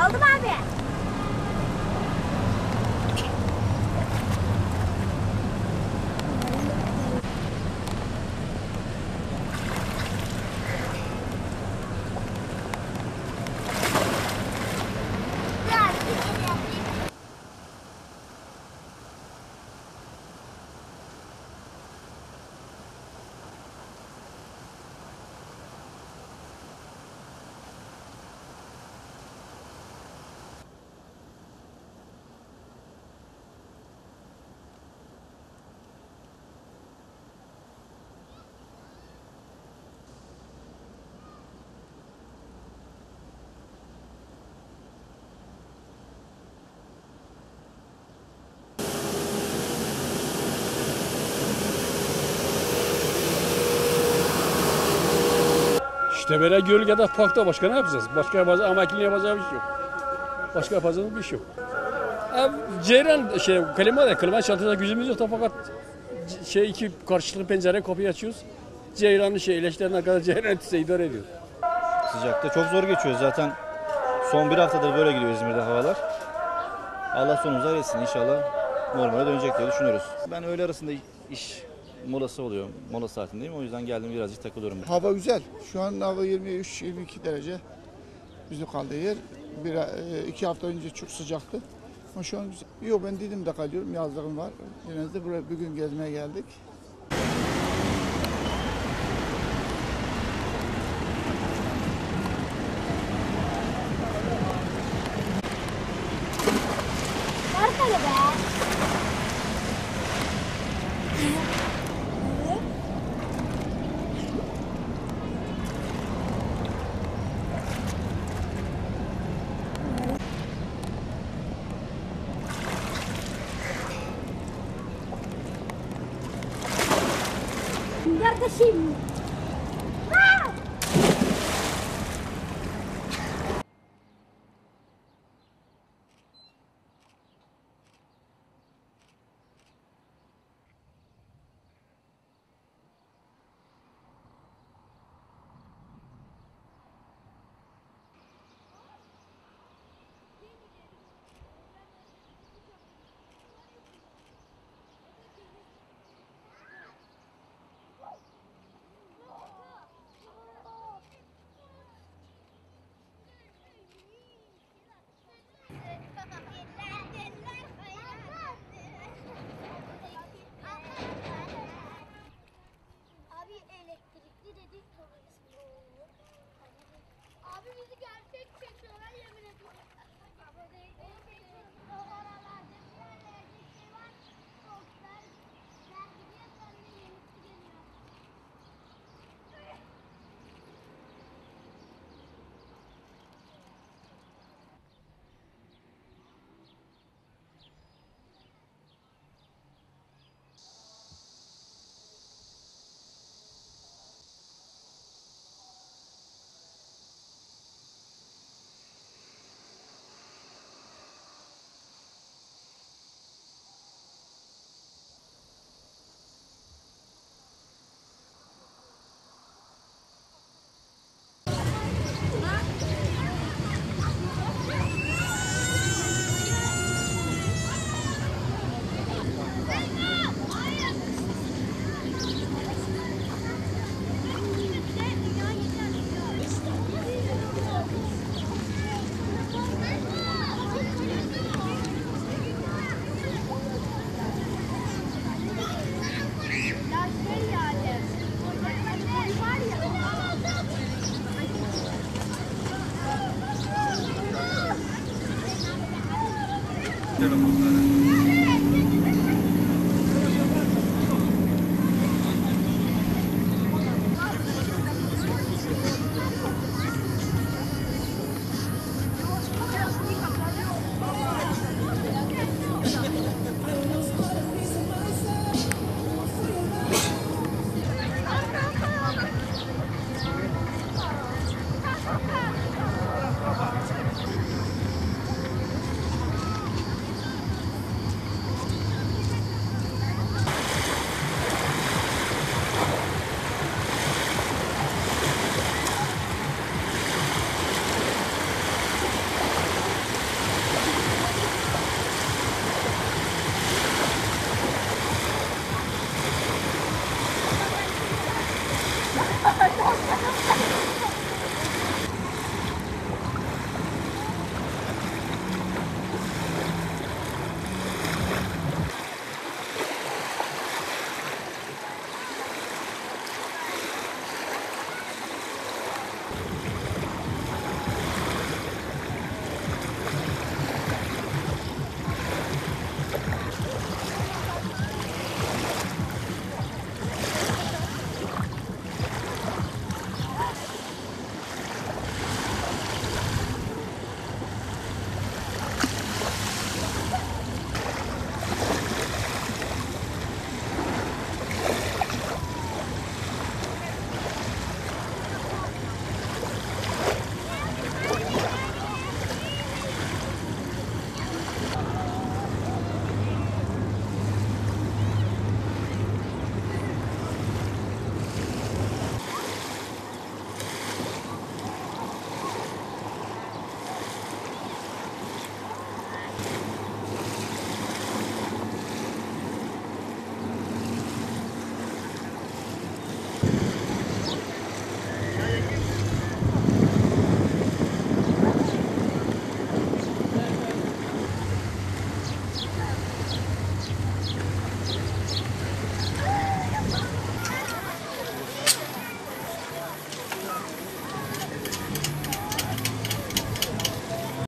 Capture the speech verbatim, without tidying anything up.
Aldım abi. İşte böyle gölgede parkta başka ne yapacağız? Başka yapacağı, amakinle yapacağı bir şey yok. Başka yapacağımız bir şey yok. Abi, ceyran şey klima da klima çantada gücümüz yok da fakat şey iki karşılıklı pencere kapıyı açıyoruz. Ceyranın şey ileçlerine kadar ceyran etse idare ediyor. Sıcakta çok zor geçiyor zaten. Son bir haftadır böyle gidiyor İzmir'de havalar. Allah sonumuzu hayretsin, inşallah normale dönecek diye düşünüyoruz. Ben öğle arasında iş molası oluyor. Mola saatindeyim. O yüzden geldim birazcık takılıyorum. Hava güzel. Şu an hava yirmi üç yirmi iki derece. Bizim kaldığı yer. Bir, iki hafta önce çok sıcaktı. Ama şu an güzel. Yok, ben Didim'de kalıyorum. Yazlığım var. Genelde buraya bir gün gezmeye geldik. Nerede be? Kardeşim. Abi elektrikli dedik. Abi bizi gerçek çekiyorlar, yemin ediyorum. Telefonlar.